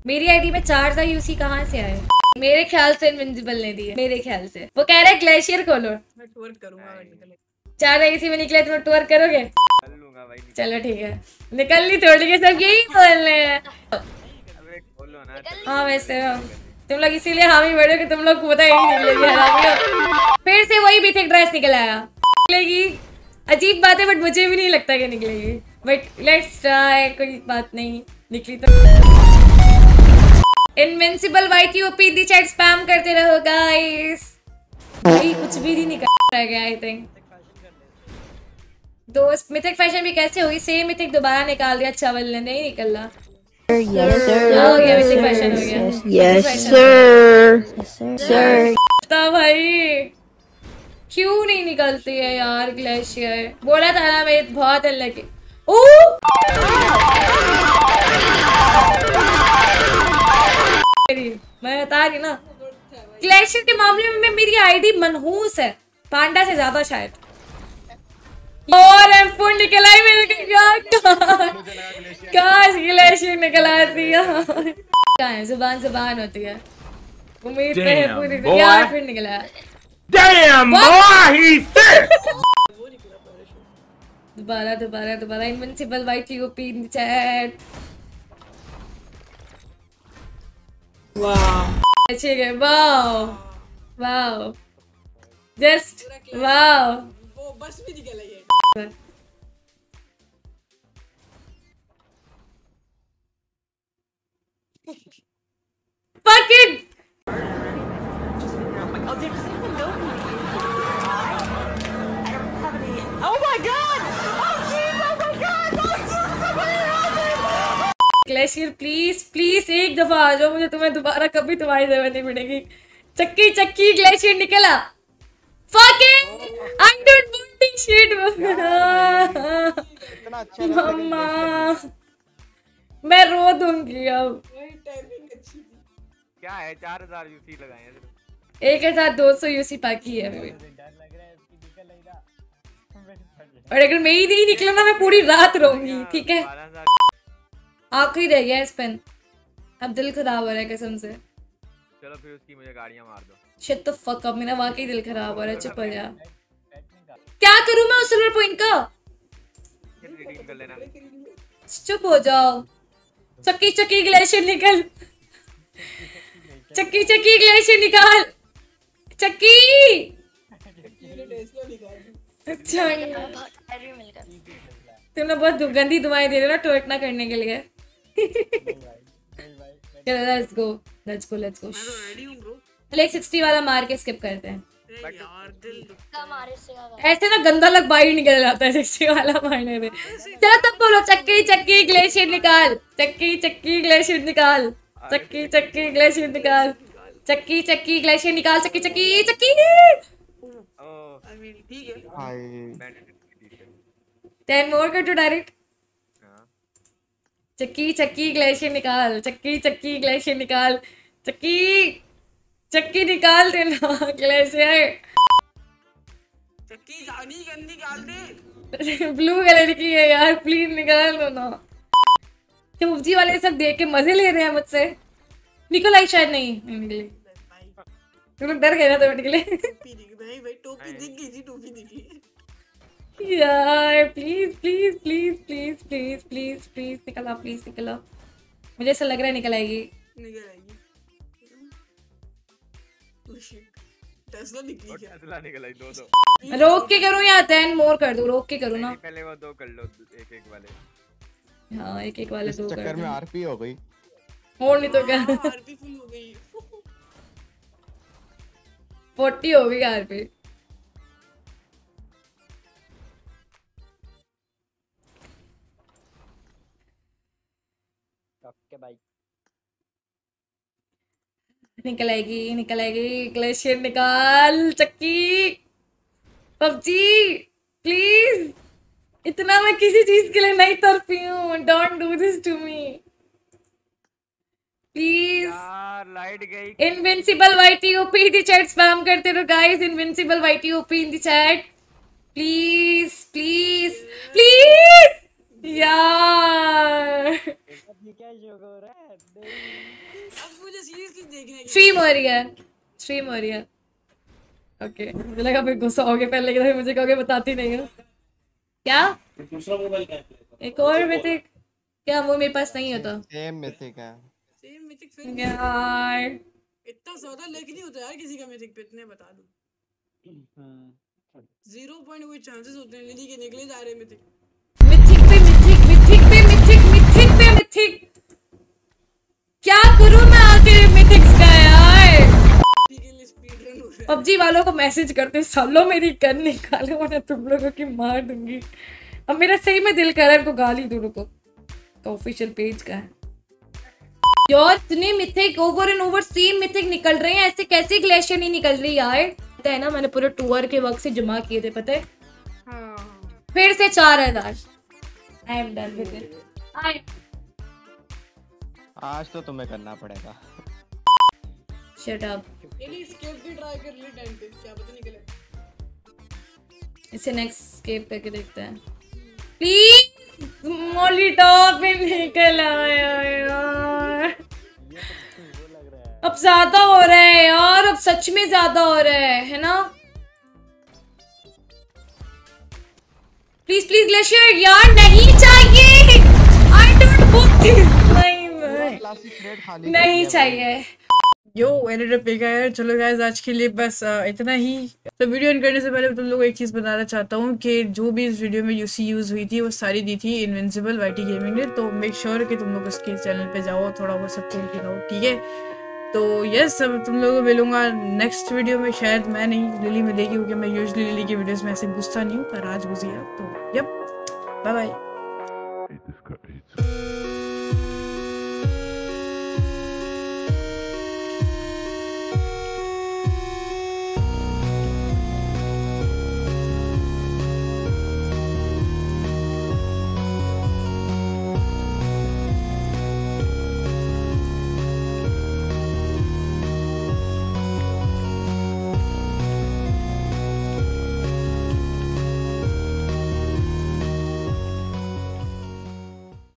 मेरी आईडी में 4000 यूसी कहाँ से आए? मेरे ख्याल से इनविंसिबल ने दी है, मेरे ख्याल से। वो कह रहा है ग्लेशियर खोलो। मैं टूर करूंगा। 4000 यूसी में निकले तो टूर करोगे? कर लूंगा भाई। चलो ठीक है, निकल ली थोड़ी के सब यही बोल रहे हैं। अबे खोलो ना। हाँ वैसे तुम लोग इसीलिए हामी बैठो कि तुम लोग को पता ही नहीं निकलेगी हरामियों। फिर से वही मिथिक ड्रेस निकल आया। निकलेगी, अजीब बात है बट मुझे भी नहीं लगता कि निकलेगी, बट लेट्स ट्राई। कोई बात नहीं, निकली तो। Invincible white UP the chat spam करते रहो गाइस। भाई कुछ भी नहीं निकल रह गया आई थिंक। दोस्त मिथिक फैशन भी कैसे हुई? सेम मिथिक दोबारा निकाल दिया चवल ने, नहीं निकल रहा। Yes sir. हो गया मिथिक फैशन, हो गया। Yes sir. Yes sir. भाई क्यों नहीं निकलती है यार ग्लेशियर? बोला था ना मैं बहुत अनलकी। ओह मैं बता रही ना, ग्लेशियर के मामले में मेरी आईडी मनहूस है, पांडा से ज्यादा शायद। और एम4 निकला ही मेरे काश ग्लेशियर निकला दिया। कहाँ है? जुबान जुबान होती है, उम्मीद पे है पूरी यार। फिर निकला दोबारा दोबारा दोबारा। Invincible white UP in chat. वाह अच्छे गए, वाओ वाओ जस्ट वाओ। वो बस भी निकल आई है। Fuck it! Oh my god! Oh jeez! Oh my god! Glacier please please एक दफा आ जाओ, मुझे तुम्हें दोबारा कभी तुम्हारी जरूरत नहीं पड़ेगी। चक्की चक्की ग्लेशियर निकला। Fuck it! I don't want this shit. मम्मा मैं रो दूंगी अब। क्या है 4000 यूसी लगाए हैं, 1200 यूसी बाकी है अभी। और अगर मेरी नहीं निकला ना मैं पूरी रात रोऊंगी, ठीक है? आखिरी रह गया स्पिन, अब दिल खराब हो रहा है कसम से। चलो फिर उसकी मुझे गाड़ियां मार दो। शिट द फक अप, मेरा वाकई दिल खराब हो रहा है। चुप हो जा। क्या करूं मैं उस सिल्वर पॉइंट का? रिडीम कर लेना। चुप हो जाओ। चक्की चक्की ग्लेशियर निकल, चक्की चक्की ग्लेशियर निकाल, चक्की। अच्छा तुमने बहुत गंदी दुआएं दे रहे हो ना टोर्ट ना करने के लिए। चलो let's go let's go let's go. चलो 60 वाला मार के स्किप करते हैं। ऐसे ना गंदा लग बाहर निकल जाता है 60 वाला मारने में। चलो तब बोलो चक्की चक्की ग्लेशियर निकाल, चक्की चक्की ग्लेशियर निकाल, चक्की चक्की ग्लेशियर निकाल, चक्की चक्की ग्लेशियर निकाल, चक्की चक्की चक्की। ठीक है 10 मोर कर दो डायरेक्ट। चक्की चक्की ग्लेशियर निकाल, चक्की चक्की ग्लेशियर निकाल, चक्की चक्की निकाल देना ग्लेशियर। चक्की जानी गंदी निकाल दे। ब्लू कलर की है यार, प्लीज निकाल दो ना। क्या पबजी वाले सब देख के मजे ले रहे हैं मुझसे? निकल आई शायद, नहीं निकली। तुम लोग डर गए ना तो निकले। टोपी दिख गई थी, टोपी दिखी यार। Please please please please please please please निकला, प्लीज निकला। मुझे ऐसा लग रहा है निकल आएगी, निकल आएगी। टेस्ला निकली क्या? टेस्ला निकल आई। दो रोक के करूं या 10 मोर कर दूं? रोक के करूं ना? पहले वो दो कर लो, एक एक वाले। हाँ एक एक वाले दो कर। चक्कर में आरपी हो गई, और नहीं तो क्या आरपी फुल हो गई। 40 हो गई आरपी। निकल आएगी ग्लेशियर निकाल। चक्की पबजी प्लीज, इतना मैं किसी चीज के लिए नहीं तरफी हूँ। Don't do this to me please. Light गई। Invincible white UP the chat spam करते रहो guys. Invincible white UP in the chat please please please यार। क्या शो हो रहा है? मुझे सीरियसली देखने स्ट्रीम हो रही है, स्ट्रीम हो रही है। ओके मुझे लगा फिर गुस्सा हो गया पहले कि मुझे कहोगे बताती नहीं हो क्या। दूसरा मोबाइल क्या है? एक और मिथिक क्या वो मेरे पास नहीं होता। सेम मिथिक है। सेम मिथिक फिर यार इतना ज्यादा लग नहीं होता यार किसी का मिथिक पे, इतने बता दूं। 0 पॉइंट कोई चांसेस होते हैं लिली के निकले जा रहे मिथिक। मिथिक पे मिथिक, मिथिक पे मिथिक, मिथिक पे मिथिक। क्या करूं मैं आखिर मिथिक्स का यार। पबजी वालों को मैसेज करते सालों मेरी गन निकालो वरना तुम लोगों की मार दूंगी। अब मेरा सही में दिल कर रहा है इनको गाली दूं। रुको ऑफिशियल पेज का है यार। इतने मिथिक ओवर एंड ओवर सेम मिथिक निकल रहे हैं, ऐसे कैसे ग्लेशियर नहीं निकल रही यार। पता है ना मैंने पूरे टूर के वक्त से जमा किए थे पता है। हाँ फिर से 4000। I am done with it. आज तो तुम्हें करना पड़ेगा। Shut up. ये स्केप भी ट्राई कर ले टाइम पे, क्या पता निकले। इसे नेक्स्ट स्केप करके देखते हैं प्लीज। मोली टॉप में निकल आया यार। अब ज्यादा हो रहा है यार, अब सच में ज्यादा हो रहा है ना। प्लीज प्लीज ग्लेशियर यार नहीं चाहिए। आई डोंट वांट नहीं चाहिए। यो एडिटर पे का है। चलो गाइस आज के लिए बस इतना ही। तो वीडियो एंड करने से पहले तुम लोगों को एक चीज़ बताना चाहता हूँ कि जो भी इस वीडियो में यूसी यूज़ हुई थी वो सारी दी थी इनविंसिबल वाईटी गेमिंग ने। तो मेक श्योर कि तुम लोग उसके चैनल पे जाओ, थोड़ा बहुत सपोर्ट कराओ, ठीक है। तो यस अब तुम लोगों को मिलूंगा नेक्स्ट वीडियो में। शायद मैं नहीं, लिली मिलेगी क्योंकि मैं यूजली लिली की वीडियोज़ में ऐसे घुसता नहीं हूँ, पर आज घुसी है। तो यप बाय बाय।